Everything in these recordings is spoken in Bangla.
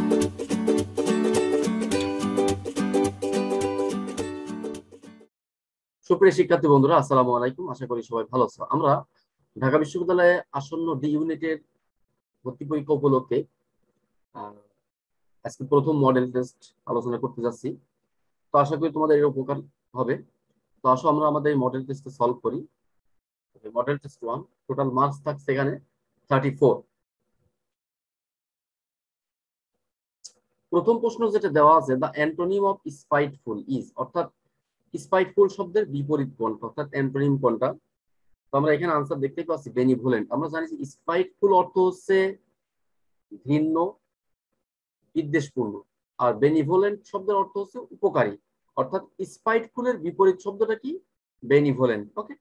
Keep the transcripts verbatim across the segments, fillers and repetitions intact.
সুপ্রিয় শিক্ষার্থী বন্ধুরা, আসসালামু আলাইকুম। আশা করি সবাই ভালো আছো। আমরা ঢাকা বিশ্ববিদ্যালয়ে আসন্ন ডি ইউনিটের ভর্তি পরীক্ষা উপলক্ষে আজকে প্রথম মডেল টেস্ট আলোচনা করতে যাচ্ছি। তো আশা করি তোমাদের এর উপকার হবে। তো আসো আমরা আমাদের এই মডেল টেস্টে সলভ করি। Model test one, total marks থাকছে এখানে থার্টি ফোর। প্রথম প্রশ্ন যেটা দেওয়া আছে, the antonym of spiteful is, অর্থাৎ স্পাইটফুল শব্দের বিপরীত কোনটা, অর্থাৎ অ্যান্টোনিম কোনটা। তো আমরা এখানে আনসার দেখতে পাচ্ছি বেনিভোলেন্ট। আমরা জানি যে স্পাইটফুল অর্থ হচ্ছে ঘৃণ্য, বিদ্বেষপূর্ণ, আর বেনিভোলেন্ট শব্দের অর্থ হচ্ছে উপকারী। অর্থাৎ স্পাইটফুলের বিপরীত শব্দটা কি? বেনিভোলেন্ট। ওকে,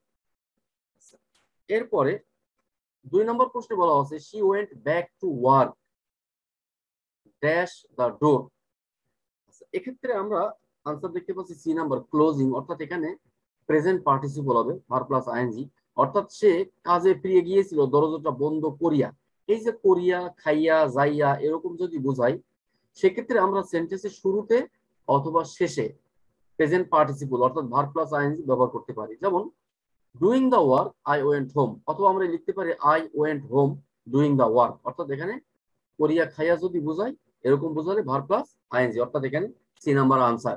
এরপরে দুই নম্বর প্রশ্নে বলা আছে she went back to work dash the door. এক্ষেত্রে আমরা আনসার দেখতে পাচ্ছি সি নাম্বার, ক্লোজিং। অর্থাৎ এখানে প্রেজেন্ট পার্টিসিপল হবে, ভার্ব প্লাস আইএনজি। অর্থাৎ সে কাজে ফিরে গিয়েছিল দরজাটা বন্ধ করিয়া। এই যে করিয়া, খাইয়া, যাইয়া এরকম যদি বোঝাই, সেক্ষেত্রে আমরা সেন্টেন্সের শুরুতে অথবা শেষে প্রেজেন্ট পার্টিসিপল অর্থাৎ ভার্ব প্লাস আইএনজি ব্যবহার করতে পারি। যেমন doing the work I went home, অথবা আমরা লিখতে পারি I went home doing the work. অর্থাৎ এখানে করিয়া খাইয়া যদি বোঝাই, এরকম বোঝালে ভার্ব প্লাস আইএনজি। অর্থাৎ এখানে সি নাম্বার আনসার।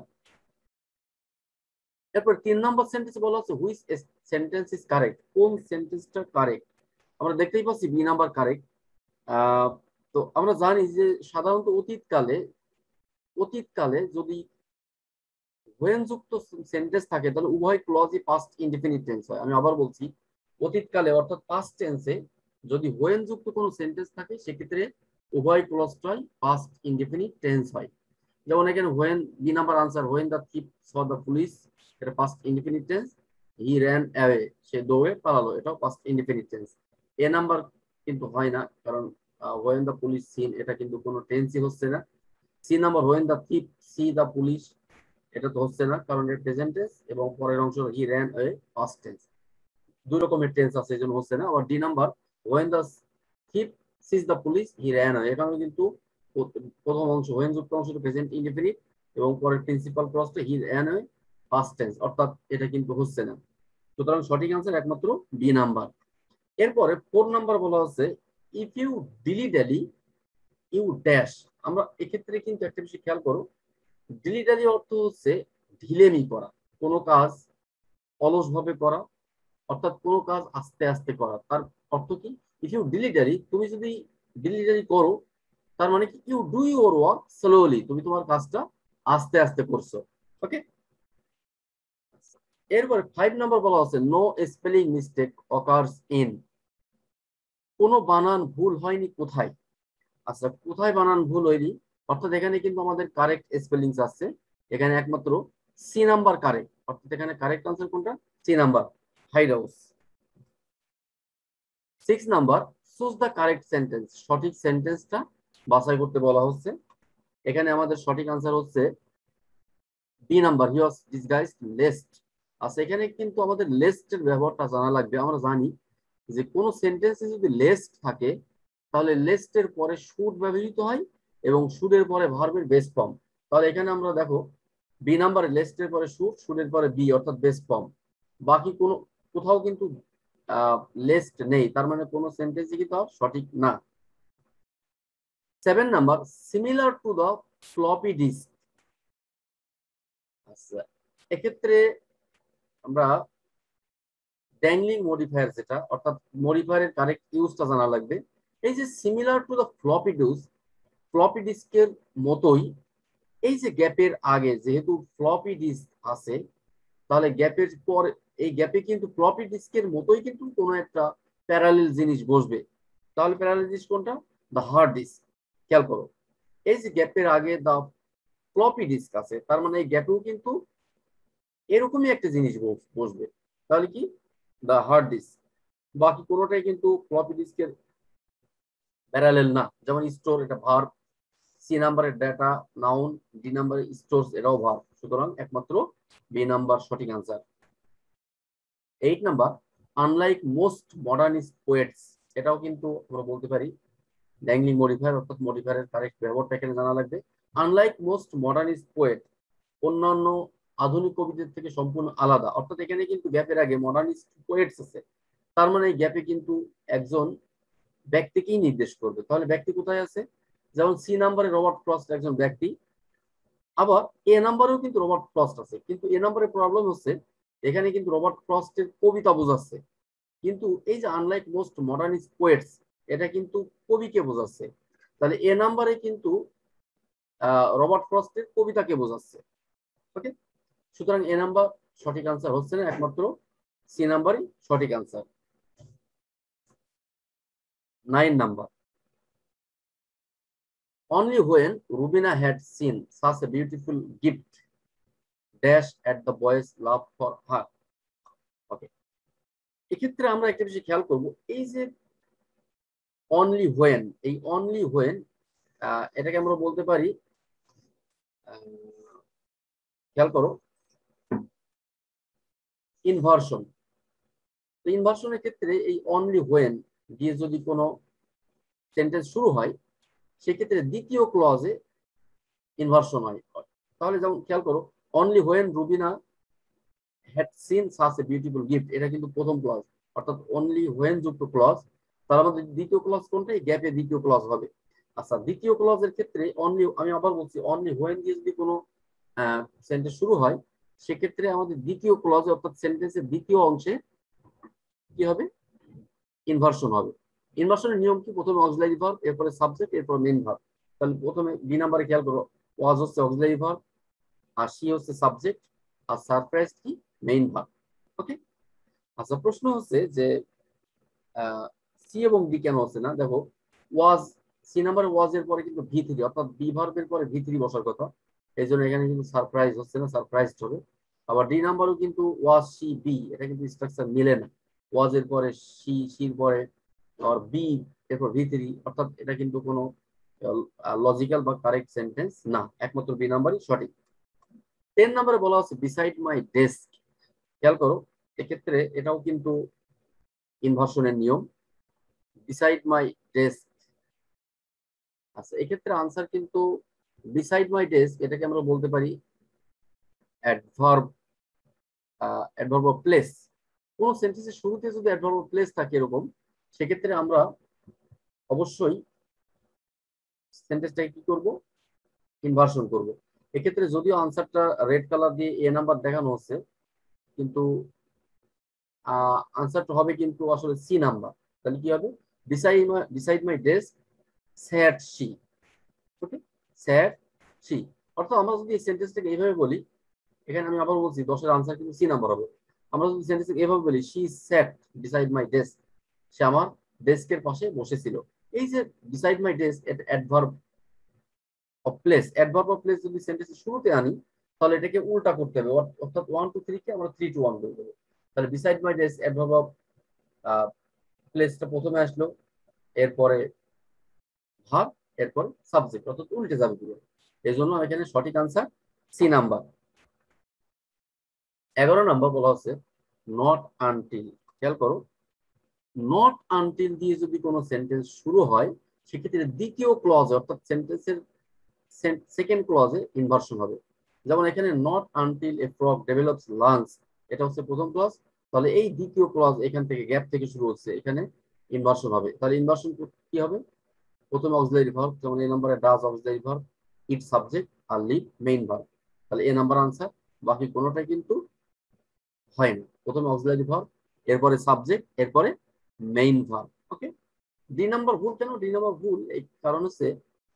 এরপর তিন নম্বর সেন্টেন্স বলা আছে হুইচ সেন্টেন্স ইজ কারেক্ট, কোন সেন্টেন্সটা কারেক্ট। আমরা দেখতেই পাচ্ছি বি নাম্বার কারেক্ট। তো আমরা জানি যে সাধারণত অতীতকালে অতীতকালে যদি হোয়েন যুক্ত সেন্টেন্স থাকে তাহলে উভয় ক্লজই পাস্ট ইনডিফিনিট টেন্স হয়। আমি আবার বলছি, অতীতকালে অর্থাৎ পাস্ট টেন্সে যদি হোয়েন যুক্ত কোনো সেন্টেন্স থাকে সেক্ষেত্রে উভয় ক্লজটাই পাস্ট ইনডিফিনিট টেন্স হয়। যেমন এখানে when, B number answer, when the thief saw the police, এটা past indefinite tense. He ran away, সে দৌড়ে পালালো, এটাও past indefinite tense. A number কিন্তু হয় না, কারণ হোয়েন দ্য পুলিশ সিন, এটা কিন্তু কোনো টেন্সই হচ্ছে না। C number, when the thief see the police, এটা তো হচ্ছে না কারণ এর প্রেজেন্ট টেন্স, এবং পরের অংশ he ran away past tense. দুই রকমের টেন্স আছে, এই জন্য হচ্ছে না। আবার D number, when the thief sees the police he ran away, এখানে কিন্তু প্রথম অংশ হোয়েন যুক্ত অংশটা প্রেজেন্ট ইনডিফিনিট এবং পরের প্রিন্সিপাল ক্লজটা he ran away past tense, অর্থাৎ এটা কিন্তু হচ্ছে না। সুতরাং সঠিক আনসার একমাত্র বি নাম্বার। এরপরে ফোর নাম্বার বলা আছে if you dilly dally you dash. আমরা এক্ষেত্রে কিন্তু একটা বিষয় খেয়াল করো, ডিলি ড্যালি অর্থ হচ্ছে ঢিলেমি করা, কোনো কাজ অলস ভাবে করা, অর্থাৎ কোনো কাজ আস্তে আস্তে করা। তার অর্থ কি? ইফ ইউ ডিলি ড্যালি, তুমি যদি ডিলি ড্যালি করো তার মানে কি you do your work slowly, তুমি তোমার কাজটা আস্তে আস্তে করছো। ওকে, এরপরে ফাইভ নাম্বার বলা আছে no spelling mistake occurs in. কোনো বানান ভুল হয়নি কোথায়। আচ্ছা, কোথায় বানান ভুল হয়নি, অর্থাৎ এখানে কিন্তু আমাদের কারেক্ট স্পেলিংস আছে, এখানে একমাত্র সি নাম্বার কারেক্ট। অর্থাৎ এখানে কারেক্ট আনসার কোনটা? C number, hide house. Six number, choose the correct sentence, সঠিক সেন্টেন্সটা বাছাই করতে বলা হচ্ছে। এখানে আমাদের সঠিক আনসার হচ্ছে B number, he was disguised lest. আচ্ছা, এখানে কিন্তু আমাদের লেস্টের ব্যবহারটা জানা লাগবে। আমরা জানি যে কোন সেন্টেন্সে যদি লেস্ট থাকে তাহলে লেস্টের পরে শুড ব্যবহৃত হয় এবং শুডের পরে ভার্বের বেস ফর্ম। তাহলে এখানে আমরা দেখো বি নাম্বারে লেস্টের পরে শুড, শুডের পরে বি অর্থাৎ বেস ফর্ম। বাকি কোনো কোথাও কিন্তু লেস্ট নেই, তার মানে কোনো সেন্টেন্সই কিন্তু সঠিক না। Seven number, similar to the floppy disk. আচ্ছা, এক্ষেত্রে আমরা ড্যাংলিং মডিফায়ার, যেটা অর্থাৎ মডিফায়ারের কারেক্ট ইউজটা জানা লাগবে। এই যে similar to the floppy disk, floppy ডিস্কের মতোই, এই যে গ্যাপের আগে যেহেতু ফ্লপি ডিস্ক আছে, তাহলে গ্যাপের পর এই গ্যাপে কিন্তু ফ্লপি ডিস্কের মতোই কিন্তু কোনো একটা প্যারালেল জিনিস বসবে। তাহলে প্যারালেল জিনিস কোনটা? The hard disk. খেয়াল করো, এই যে গ্যাপের আগে দ্য ফ্লপি ডিস্ক আছে, তার মানে এই গ্যাপেও কিন্তু এরকমই একটা জিনিস বসবে। তাহলে কি? The hard disk. বাকি কোনোটাই কিন্তু ফ্লপি ডিস্কের প্যারালেল না। যেমন স্টোর, এটা ভার্ব। সি নাম্বারের ডাটা নাউন, ডি নাম্বারের স্টোরস, এটাও ভার্ব। সুতরাং একমাত্র বি নাম্বার সঠিক answer. Eight number, unlike most modernist poets, এটাও কিন্তু আমরা বলতে পারি ড্যাংলিং মডিফায়ার অর্থাৎ মডিফায়ারের কারেক্ট ব্যবহারটা এখানে জানা লাগবে। আনলাইক মোস্ট মডার্নিস্ট পোয়েট, অন্যান্য আধুনিক কবিদের থেকে সম্পূর্ণ আলাদা, অর্থাৎ এখানে কিন্তু গ্যাপের আগে মডার্নিস্ট পোয়েটস আছে, তার মানে এই গ্যাপে কিন্তু একজন ব্যক্তিকেই নির্দেশ করবে। তাহলে ব্যক্তি কোথায় আছে? যেমন সি নাম্বারে রবার্ট ফ্রস্ট একজন ব্যক্তি, আবার এ নাম্বারেও কিন্তু রবার্ট ফ্রস্ট আছে, কিন্তু এ নাম্বারের প্রবলেম হচ্ছে এখানে কিন্তু রবার্ট ফ্রস্টের কবিতা বোঝাচ্ছে, কিন্তু এই যে আনলাইক মোস্ট মডার্নিস্ট পোয়েটস এটা কিন্তু কবিকে বোঝাচ্ছে। তাহলে এ নাম্বারে কিন্তু রবার্ট ফ্রস্টের কবিতাকে বোঝাচ্ছে। ওকে, সুতরাং এ নাম্বার সঠিক আনসার হচ্ছে না, একমাত্র সি নাম্বারই সঠিক answer. Nine number, only when Rubina had seen such a beautiful gift dash at the boy's love for her. Okay, এক্ষেত্রে আমরা একটা বিষয় খেয়াল করব, এই যে অনলি হোয়েন, এই অনলি হোয়েন এটাকে আমরা বলতে পারি, খেয়াল করো, ইনভার্সন। ইনভার্সনের ক্ষেত্রে এই অনলি হোয়েন দিয়ে যদি কোনো সেন্টেন্স শুরু হয় সেক্ষেত্রে দ্বিতীয় ক্লজে ইনভার্সন হয়। তাহলে যেমন খেয়াল করো, only when Rubina had seen such a beautiful gift, এটা কিন্তু প্রথম ক্লজ, অর্থাৎ অনলি হোয়েন যুক্ত ক্লজ, তার মধ্যে দ্বিতীয় ক্লজ কোনটা? গ্যাপে দ্বিতীয় ক্লজ হবে। আচ্ছা, দ্বিতীয় ক্লজের ক্ষেত্রে অনলি, আমি আবার বলছি, অনলি হোয়েন দিয়ে যদি কোনো সেন্টেন্স শুরু হয় সেক্ষেত্রে আমাদের দ্বিতীয় ক্লজে অর্থাৎ সেন্টেন্সের দ্বিতীয় অংশে কি হবে? ইনভার্সন হবে। ইনভার্সনের নিয়ম কি? প্রথমে অক্সিলারি ভার্ব, এরপরে সাবজেক্ট, এরপর মেইন ভার্ব। তাহলে প্রথমে বি নাম্বারে খেয়াল করো, ওয়াজ হচ্ছে অক্সিলারি ভার্ব, আর সি হচ্ছে সাবজেক্ট, আর সারপ্রাইজ কি? Main verb. ওকে, আচ্ছা প্রশ্ন হচ্ছে যে সি এবং ডি কেন হচ্ছে না? দেখো, ওয়াজ, সি নাম্বারে ওয়াজ এর পরে কিন্তু ভি থ্রি, অর্থাৎ বি ভার্বের পরে ভি থ্রি বসার কথা, এই জন্য এখানে কিন্তু সারপ্রাইজ হচ্ছে না, সারপ্রাইজড হবে। আবার ডি নাম্বারও কিন্তু ওয়াজ সি বি, এটা কিন্তু স্ট্রাকচার মিলে না, ওয়াজ এর পরে সি, সির পরে আর বি, এরপর ভি থ্রি, অর্থাৎ এটা কিন্তু কোনো লজিক্যাল বা কারেক্ট সেন্টেন্স না, একমাত্র বি নাম্বারই সঠিক। টেন নাম্বারে বলা হচ্ছে বিসাইড মাই ডেস্ক, খেয়াল করো, এক্ষেত্রে এটাও কিন্তু ইনভার্সনের নিয়ম, বিসাইড মাই ডেস্ক। আচ্ছা, এক্ষেত্রে আনসার কিন্তু বিসাইড মাই ডেস্ক, এটাকে আমরা বলতে পারি অ্যাডভার্ব, অ্যাডভার্ব অফ প্লেস। কোন সেন্টেন্সের শুরুতে যদি অ্যাডভার্ব অফ প্লেস থাকে এরকম, সেক্ষেত্রে আমরা অবশ্যই সেন্টেন্সটাকে কি করব? ইনভার্সন করব। এক্ষেত্রে যদিও আনসারটা রেড কালার দিয়ে এ নাম্বার দেখানো হচ্ছে, কিন্তু আনসারটা হবে কিন্তু আসলে সি নাম্বার। তাহলে কি হবে? Beside my, beside my desk sat she. Okay, sat she, অর্থাৎ আমরা যদি এই সেন্টেন্সটাকে এইভাবে বলি, এখানে আমি আবার বলছি দশের আনসার কিন্তু সি নাম্বার হবে। আমরা যদি সেন্টেন্সটাকে এভাবে বলি, she sat beside my desk, সে আমার ডেস্কের পাশে বসেছিল। এই যে বিসাইড মাই ডেস্ক, এটা adverb of place, adverb of place যদি সেন্টেন্সের শুরুতে আনি তাহলে এটাকে উল্টা করতে হবে, অর্থাৎ ওয়ান টু থ্রি কে আমরা থ্রি টু ওয়ান করে দেবো। তাহলে beside my desk adverb of প্লেসটা প্রথমে আসলো, এরপরে ভার্ব, এরপরে সাবজেক্ট, অর্থাৎ উল্টে যাবে পুরো। এই জন্য এখানে সঠিক আনসার সি নাম্বার। এগারো নাম্বার বলা হচ্ছে নট আনটিল। খেয়াল করো, নট আনটিল দিয়ে যদি কোনো সেন্টেন্স শুরু হয় সেক্ষেত্রে দ্বিতীয় ক্লজ অর্থাৎ সেন্টেন্সের সেকেন্ড ক্লজে ইনভার্সন হবে। যেমন এখানে not until a frog develops lungs, এটা হচ্ছে প্রথম ক্লজ, তাহলে এই দ্বিতীয় ক্লজ এখান থেকে গ্যাপ থেকে শুরু হচ্ছে, এখানে ইনভার্সন হবে। তাহলে ইনভার্সন কি হবে? প্রথমে অক্সিলারি ভার্ব, যেমন এই নম্বরে does auxiliary verb, it subject, আর লিভ মেইন ভার্ব। তাহলে এ নাম্বার আনসার, বাকি কোনোটাই কিন্তু হয় না। প্রথমে অক্সিলারি ভার্ব, এরপরে সাবজেক্ট, এরপরে main verb. Okay, D number ভুল কেন? ডি নাম্বার ভুল এই কারণ হচ্ছে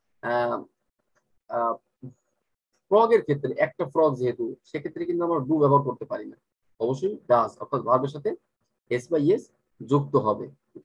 ফ্রগের ক্ষেত্রে একটা ফ্রগ যেহেতু, সেক্ষেত্রে কিন্তু আমরা ডু ব্যবহার করতে পারি না, অবশ্যই ডাজ অর্থাৎ ভার্বের সাথে এস বাই এস যুক্ত হবে।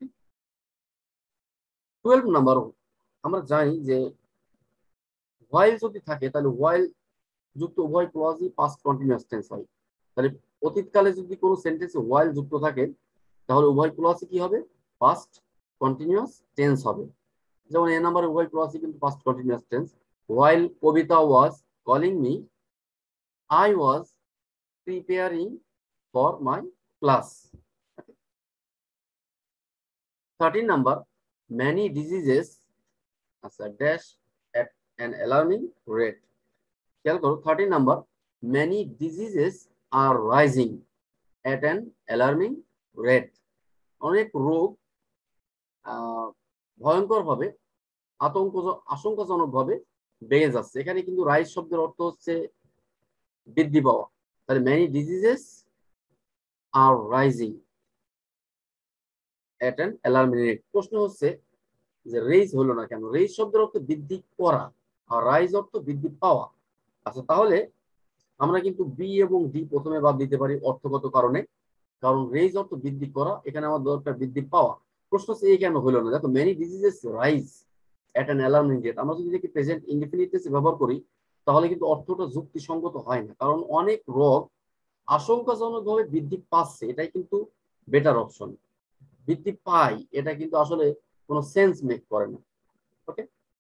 টুয়েলভ নাম্বার, আমরা জানি যে হোয়াইল যদি থাকে তাহলে হোয়াইল যুক্ত উভয় ক্লজই পাস্ট কন্টিনিউয়াস টেন্স হয়। তাহলে অতীতকালে যদি কোনো সেন্টেন্সে হোয়াইল যুক্ত থাকে তাহলে উভয় ক্লজই কি হবে? পাস্ট কন্টিনিউয়াস টেন্স হবে। যেমন এ নাম্বারে উভয় ক্লজই কিন্তু past continuous tense. While Kavita was calling me, I was preparing for my class. Thirteen number, many diseases আচ্ছা, dash at an alarming rate. খেয়াল করো thirteen number, many diseases are rising at an alarming rate. অনেক রোগ ভয়ঙ্কর ভাবে আতঙ্ক আশঙ্কাজনক ভাবে বেড়ে যাচ্ছে। এখানে কিন্তু রাইজ শব্দের অর্থ হচ্ছে বৃদ্ধি পাওয়া। তাহলে many diseases are rising at an alarming rate. প্রশ্ন হচ্ছে যে রেইজ হলো না কেন? রেইজ শব্দের অর্থ বৃদ্ধি করা, আর রাইজ অর্থ বৃদ্ধি পাওয়া। আচ্ছা, তাহলে আমরা কিন্তু বি এবং ডি প্রথমে বাদ দিতে পারি অর্থগত কারণে, কারণ রেইজ অর্থ বৃদ্ধি করা, এখানে আমার দরকার বৃদ্ধি পাওয়া। প্রশ্ন হচ্ছে এই কেন হলো না? দেখো, many diseases rise at an alarming rate, আমরা যদি দেখি প্রেজেন্ট ইনডিফিনিট টেন্সে ব্যবহার করি তাহলে কিন্তু অর্থটা যুক্তিসঙ্গত হয় না, কারণ অনেক রোগ আশঙ্কাজনকভাবে বৃদ্ধি পাচ্ছে, এটাই কিন্তু বেটার অপশন। বৃদ্ধি পায় এটা কিন্তু আসলে কোনো সেন্স মেক করে না। Okay,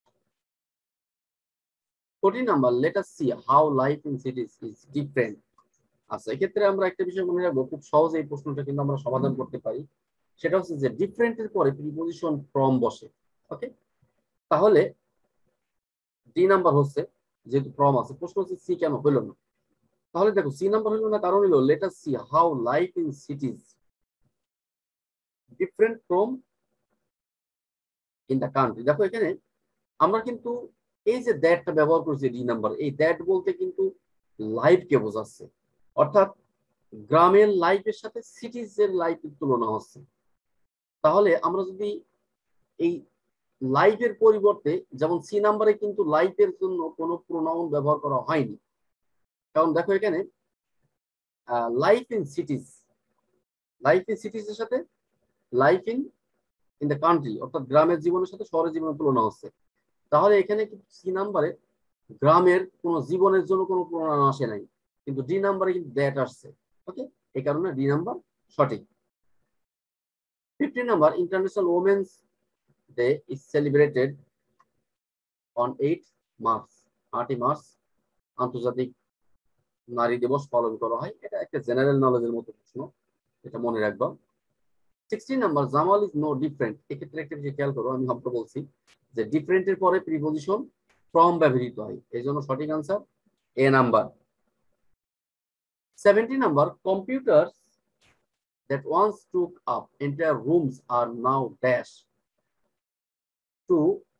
fourteen number, let us see how life in cities is different. আচ্ছা, এক্ষেত্রে আমরা একটা বিষয় মনে রাখবো, খুব সহজে এই প্রশ্নটা কিন্তু আমরা সমাধান করতে পারি। সেটা হচ্ছে যে ডিফারেন্টের পরে প্রিপজিশন ফ্রম বসে। ওকে, তাহলে ডি নাম্বার হচ্ছে, যেহেতু ফ্রম আছে, প্রশ্ন হচ্ছে সি কেন হলো না? তাহলে দেখো, সি নাম্বার হলো না কারণ হলো let us see how life in cities different from in the country. দেখো, এখানে আমরা কিন্তু এই যে দ্যাটটা ব্যবহার করছি ডি নাম্বার, এই দ্যাট বলতে কিন্তু লাইফকে বোঝাচ্ছে, অর্থাৎ গ্রামের লাইফের সাথে সিটিজের লাইফের তুলনা হচ্ছে। তাহলে আমরা যদি এই লাইফের পরিবর্তে, যেমন সি নাম্বারে কিন্তু লাইফের জন্য কোনো প্রোনাউন ব্যবহার করা হয়নি, কারণ দেখো এখানে life in cities, life in cities এর সাথে life in in the country, অর্থাৎ গ্রামের জীবনের সাথে শহরের জীবনের তুলনা হচ্ছে। তাহলে এখানে কিন্তু সি নাম্বারে গ্রামের কোনো জীবনের জন্য কোনো প্রোনাউন আসে নাই, কিন্তু ডি নাম্বারে কিন্তু দ্যাট আসছে। ওকে, এই কারণে ডি নাম্বার সঠিক। Fifteen number, international women's day is celebrated on eight March. আটই মার্চ আন্তর্জাতিক নারী দিবস পালন করা হয়। এটা একটা জেনারেল নলেজের মতো প্রশ্ন, এটা মনে রাখবা। Sixteen number, Jamal is no different. এক্ষেত্রে একটা বিষয় খেয়াল করো, আমি হয়তো বলছি যে ডিফারেন্টের পরে প্রিপজিশন ফ্রম ব্যবহৃত হয়, এই জন্য সঠিক answer A number. Seventy number, computer that once took up entire rooms are now dash to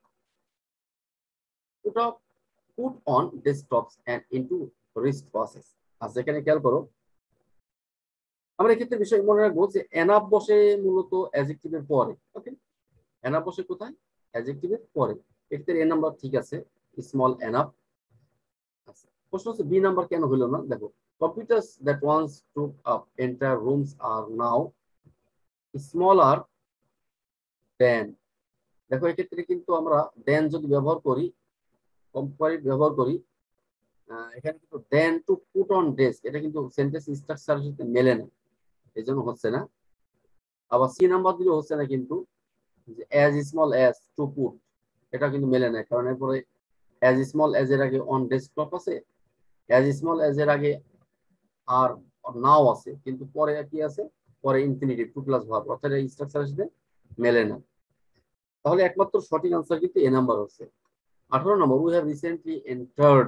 put up put on desktops and into wristwatches. আচ্ছা, এখানে খেয়াল করো, আমরা এক্ষেত্রে বিষয় মনে রাখবো যে এনাফ বসে মূলত অ্যাডজেক্টিভের পরে। ওকে, এনাফ বসে কোথায়? অ্যাডজেক্টিভের পরে। এক্ষেত্রে এ নাম্বার ঠিক আছে, স্মল এনাফ। আচ্ছা, প্রশ্ন হচ্ছে বি নাম্বার কেন হলো না? দেখো, computers that once took up entire rooms are now smaller than। দেখো, এক্ষেত্রে কিন্তু আমরা দেন যদি ব্যবহার করি, কম্পারেটিভ ব্যবহার করি, এখানে কিন্তু then to put on desk, এটা কিন্তু সেন্টেন্স স্ট্রাকচারের সাথে মেলে না, এই জন্য হচ্ছে না। আবার সি নাম্বার দিলে হচ্ছে না, কিন্তু as small as to put, এটা কিন্তু মেলে না, কারণ এরপরে অ্যাজ স্মল অ্যাজ এর আগে অন ডেস্কটপ আছে, অ্যাজ স্মল অ্যাজ এর আগে আর নাও আছে, কিন্তু পরে কি আছে? পরে ইনফিনিটিভ টু প্লাস ভার্ব, অর্থাৎ এই স্ট্রাকচারের সাথে মেলে না। তাহলে একমাত্র সঠিক আনসার কিন্তু এ নাম্বার হচ্ছে। আঠারো number, we have recently entered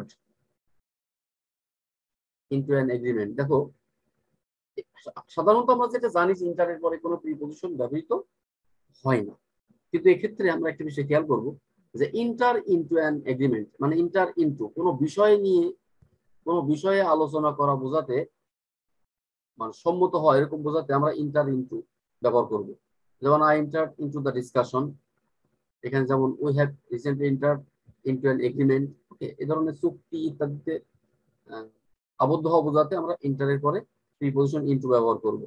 into an agreement. দেখো, সাধারণত আমরা যেটা জানি যে ইন্টারের পরে কোনো প্রিপজিশন ব্যবহৃত হয় না, কিন্তু এক্ষেত্রে আমরা একটা বিষয় খেয়াল করব যে ইন্টার ইনটু অ্যান এগ্রিমেন্ট মানে ইন্টার ইনটু কোনো বিষয় নিয়ে কোনো বিষয়ে আলোচনা করা বোঝাতে, মানে সম্মত হয় এরকম বোঝাতে আমরা ইন্টার ইনটু ব্যবহার করব। যেমন I enter into the discussion, এখানে যেমন we have recently enter into an agreement. Okay, এই ধরনের চুক্তি ইত্যাদিতে আবদ্ধ হওয়া বোঝাতে আমরা ইন্টারের পরে প্রিপজিশন ইনটু ব্যবহার করব।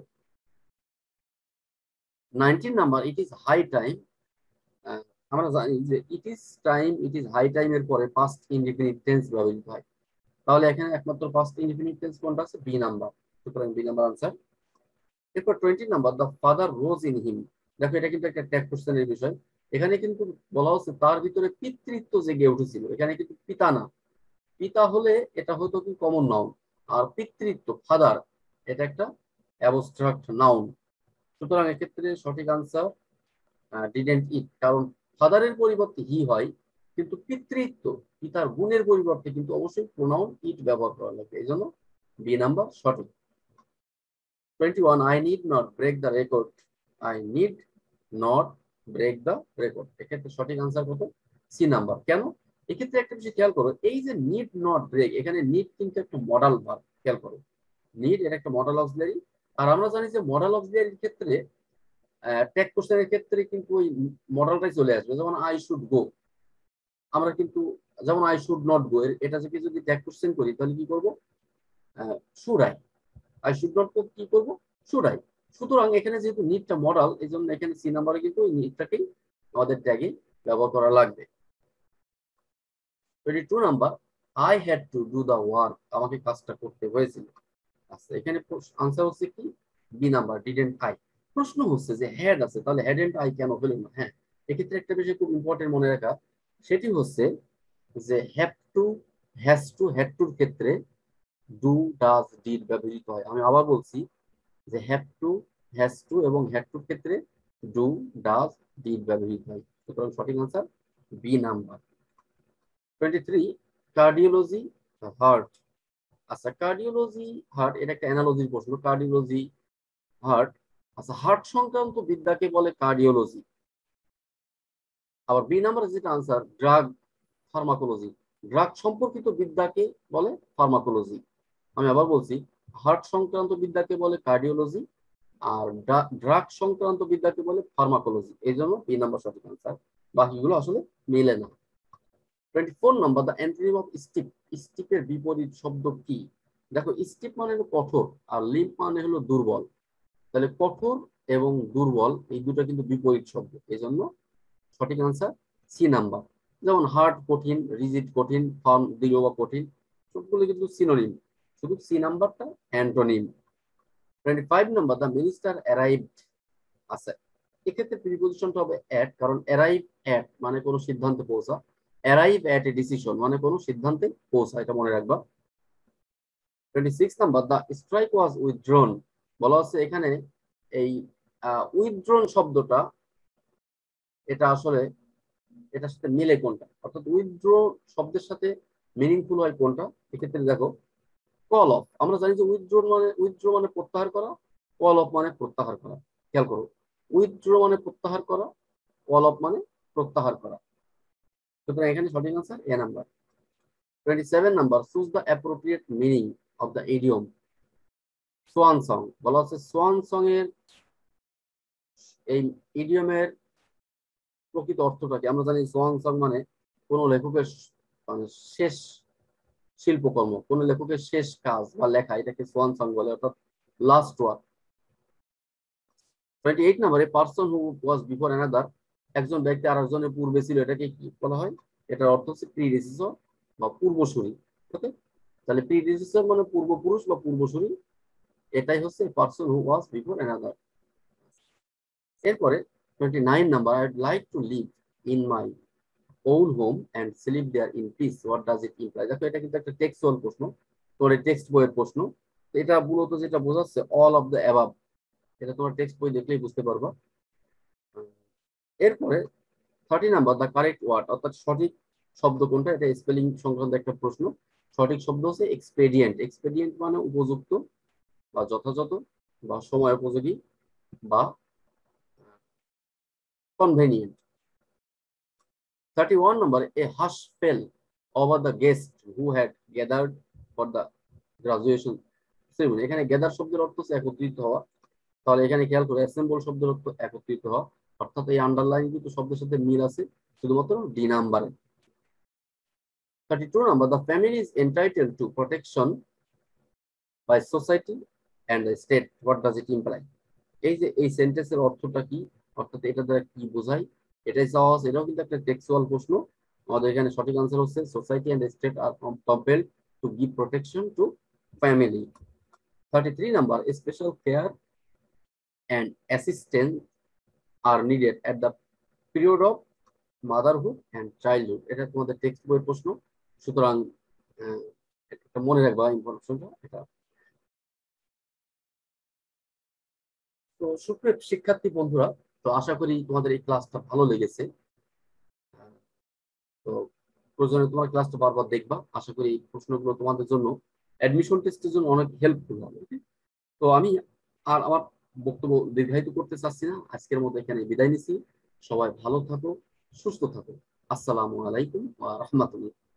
Nineteen number, it is high time. আমরা জানি যে it is time, it is high time এর পরে পাস্ট ইনডিফিনিট টেন্স ব্যবহৃত হয়। তাহলে এখানে একমাত্র পাস্ট ইনডিফিনিট টেন্স কোনটা আছে? B number. সুতরাং বি নাম্বার আনসার। এরপর twenty number, the father rose in him. দেখো, এটা কিন্তু একটা ট্যাগ কোশ্চেনের বিষয়। এখানে কিন্তু বলা হচ্ছে তার ভিতরে পিতৃত্ব জেগে উঠেছিল, এখানে কিন্তু পিতা না। পিতা হলে এটা হয়তো কি কমন নাউন, আর পিতৃত্ব ফাদার এটা একটা অ্যাবস্ট্রাক্ট নাউন। সুতরাং এক্ষেত্রে সঠিক আনসার ডিডেন্ট ইট, কারণ ফাদারের পরিবর্তে হি হয়, কিন্তু পিতৃত্ব, পিতার গুণের পরিবর্তে কিন্তু অবশ্যই প্রোনাউন ইট ব্যবহার করা লাগবে, এই জন্য বি নাম্বার সঠিক। Twenty one, I need not break the record, I need not break the record, এক্ষেত্রে সঠিক আনসার কত? C number. কেন? এক্ষেত্রে একটা বিষয় খেয়াল করো, এই যে নিড নট ব্রেক, এখানে নিড কিন্তু একটা মডাল ভার্ব, খেয়াল করো, নিড এর একটা মডাল অক্সিলারি। আর আমরা জানি যে মডাল অক্সিলারির ক্ষেত্রে ট্যাগ কোশ্চেনের ক্ষেত্রে কিন্তু ওই মডেলটাই চলে আসবে, যেমন আই শুড গো, আমরা কিন্তু যেমন আই শুড নট গো, এটা থেকে যদি ট্যাগ কোশ্চেন করি তাহলে কি করব? Should I, I should not go কি করব? Should I. সুতরাং এখানে যেহেতু নিডটা মডেল, এই জন্য এখানে সি নাম্বারে কিন্তু ওই নিডটাকেই আমাদের ট্যাগে ব্যবহার করা লাগবে। Twenty two number, I had to do the work, আমাকে কাজটা করতে হয়েছিল। আচ্ছা, এখানে আনসার হচ্ছে কি? B number, didn't I. প্রশ্ন হচ্ছে যে হ্যাড আছে, তাহলে হ্যাডেন্ট আই কেন হলো না? হ্যাঁ, এক্ষেত্রে একটা বিষয় খুব ইম্পর্টেন্ট মনে রাখা, সেটি হচ্ছে যে have to, has to, had টুর ক্ষেত্রে ডু, ডাজ, ডিড ব্যবহৃত হয়। আমি আবার বলছি যে হ্যাভ টু, হ্যাজ টু এবং হ্যাড টুর ক্ষেত্রে ডু, ডাজ, ডিড ব্যবহৃত হয়। সুতরাং সঠিক answer B number. Twenty three, cardiology, heart. আচ্ছা, কার্ডিওলজি, হার্ট, এটা একটা অ্যানালজির প্রশ্ন। কার্ডিওলজি, হার্ট, আচ্ছা, হার্ট সংক্রান্ত বিদ্যাকে বলে কার্ডিওলজি। আবার বি নাম্বার যেটা আনসার, ড্রাগ ফার্মাকোলজি, ড্রাগ সম্পর্কিত বিদ্যাকে বলে ফার্মাকোলজি। আমি আবার বলছি, হার্ট সংক্রান্ত বিদ্যাকে বলে কার্ডিওলজি, আর ড্রাগ সংক্রান্ত বিদ্যাকে বলে ফার্মাকোলজি, এই জন্য বি নাম্বার সঠিক আনসার, বাকিগুলো আসলে মিলে না। Twenty four number, the antonym of steep, স্টিপের বিপরীত শব্দ কি? দেখো, স্টিপ মানে হলো কঠোর, আর লিম্প মানে হলো দুর্বল, তাহলে কঠোর এবং দুর্বল এই দুটো কিন্তু বিপরীত শব্দ, এই জন্য সঠিক আনসার সি নাম্বার। যেমন হার্ড কঠিন, রিজিড কঠিন, ফার্ম দৃঢ় বা কঠিন, সবগুলো কিন্তু সিনোনিম, শুধু সি নাম্বারটা antonym. Twenty five number, the minister arrived. আচ্ছা, এক্ষেত্রে প্রিপোজিশনটা হবে অ্যাট, কারণ অ্যারাইভ অ্যাট মানে কোনো সিদ্ধান্তে পৌঁছা, অ্যারাইভ অ্যাট এ ডিসিশন মানে কোনো সিদ্ধান্তে পৌঁছা, এটা মনে রাখবা। Twenty six number, the strike was withdrawn, বলা হচ্ছে এখানে এই উইথড্রন শব্দটা, এটা আসলে এটার সাথে মিলে কোনটা, অর্থাৎ উইথড্র শব্দের সাথে মিনিংফুল হয় কোনটা? এক্ষেত্রে দেখো, কল অফ, আমরা জানি যে উইথড্র মানে, উইথড্র মানে প্রত্যাহার করা, কল অফ মানে প্রত্যাহার করা। খেয়াল করো, উইথড্র মানে প্রত্যাহার করা, কল অফ মানে প্রত্যাহার করা। সুতরাং এখানে সঠিক answer A number. Twenty seven number, choose the appropriate meaning of the idiom swan song, বলা হচ্ছে সোয়ান সং এর এই ইডিয়মের প্রকৃত অর্থটা কি? আমরা জানি সোয়ান সং মানে কোন লেখকের মানে শেষ শিল্পকর্ম, কোন লেখকের শেষ কাজ বা লেখা, এটাকে সোয়ান সং বলে, অর্থাৎ last work. Twenty eight number, a person who was before another, একজন ব্যক্তি আরেকজনের পূর্বে ছিল, এটাকে কি বলা হয়? এটার অর্থ হচ্ছে প্রিডিসেসর বা পূর্বসূরি। ওকে, তাহলে প্রিডিসেসর মানে পূর্বপুরুষ বা পূর্বসূরি, এটাই হচ্ছে person who was before another. এরপরে twenty nine number, I would like to live in my own home and sleep there in peace, what does it imply? দেখো, এটা কিন্তু একটা টেক্সচুয়াল প্রশ্ন, তোমার টেক্সট বইয়ের প্রশ্ন। এটা মূলত যেটা বোঝাচ্ছে অল অফ দ্য অ্যাবাভ, এটা তোমার টেক্সট বই দেখলেই বুঝতে পারবা। এরপরে thirty number, the correct word, অর্থাৎ সঠিক শব্দ কোনটা, এটা স্পেলিং সংক্রান্ত একটা প্রশ্ন। সঠিক শব্দ হচ্ছে এক্সপেডিয়েন্ট। এক্সপেডিয়েন্ট মানে উপযুক্ত বা যথাযথ বা সময় উপযোগী বা convenient. Thirty one number, a hush fell over the guest who had gathered for the graduation ceremony. এখানে গ্যাদার শব্দের অর্থ হচ্ছে একত্রিত হওয়া, তাহলে এখানে খেয়াল করে অ্যাসেম্বল শব্দের অর্থ একত্রিত হওয়া, অর্থাৎ এই আন্ডারলাইন কিন্তু শব্দের সাথে মিল আছে শুধুমাত্র ডি নাম্বারে। Thirty two number, the family is entitled to protection by society and the state, what does it imply? এই যে এই সেন্টেন্সের অর্থটা কি, অর্থাৎ এটা দ্বারা কি বোঝায়, এটাই সহজ, এটাও কিন্তু একটা টেক্সচুয়াল প্রশ্ন। আমাদের এখানে সঠিক আনসার হচ্ছে society and state are compelled to give protection to family. Thirty three number, special care and assistance are needed at the period of motherhood and childhood, এটা তোমাদের টেক্সট বইয়ের প্রশ্ন, সুতরাং এটা মনে রাখবা ইনফরমেশনটা এটা। তো সুপ্রিয় শিক্ষার্থী বন্ধুরা, তো আশা করি তোমাদের এই ক্লাসটা ভালো লেগেছে। তো প্রয়োজনে তোমার ক্লাসটা বারবার দেখবা, আশা করি এই প্রশ্নগুলো তোমাদের জন্য অ্যাডমিশন টেস্টের জন্য অনেক হেল্পফুল হবে। okay? তো আমি আর আমার বক্তব্য দীর্ঘায়িত করতে চাচ্ছি না, আজকের মতো এখানে বিদায় নিচ্ছি। সবাই ভালো থাকো, সুস্থ থাকো। আসসালামু আলাইকুম ওয়া রাহমাতুল্লাহ।